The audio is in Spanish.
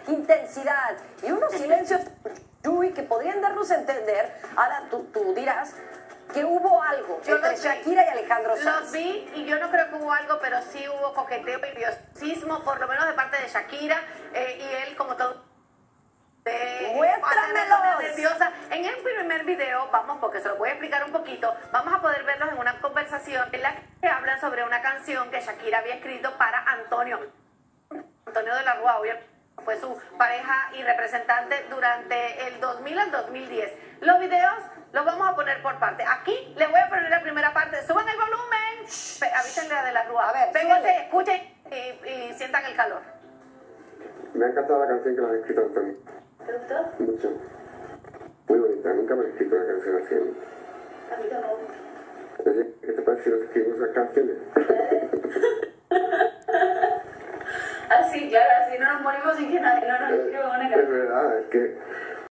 qué intensidad. Y unos silencios, Yui, que podrían darnos a entender, ahora tú dirás, que hubo algo entre Shakira y Alejandro Sanz. Los vi y yo no creo que hubo algo, pero sí hubo coqueteo y nerviosismo, por lo menos de parte de Shakira, y él como todo... ¡Muéstramelos! Nerviosa. En el primer video, vamos, porque se lo voy a explicar un poquito, vamos a poder verlos en una conversación en la que hablan sobre una canción que Shakira había escrito para Antonio de la Rúa, fue su pareja y representante durante el 2000 al 2010. Los videos los vamos a poner por parte. Aquí les voy a poner la primera parte. Suban el volumen. Avísenle a De la Rúa. A ver, vénganse, escuchen y sientan el calor. Me ha encantado la canción que la has escrito, Antonio. ¿Te gustó? Mucho. Muy bonita. Nunca me he escrito una canción así. A mí tampoco. Oye, ¿qué te parece si nos escribimos esas canciones? Así, claro, así no nos morimos sin que nadie no nos escriba una Es canción. verdad, es que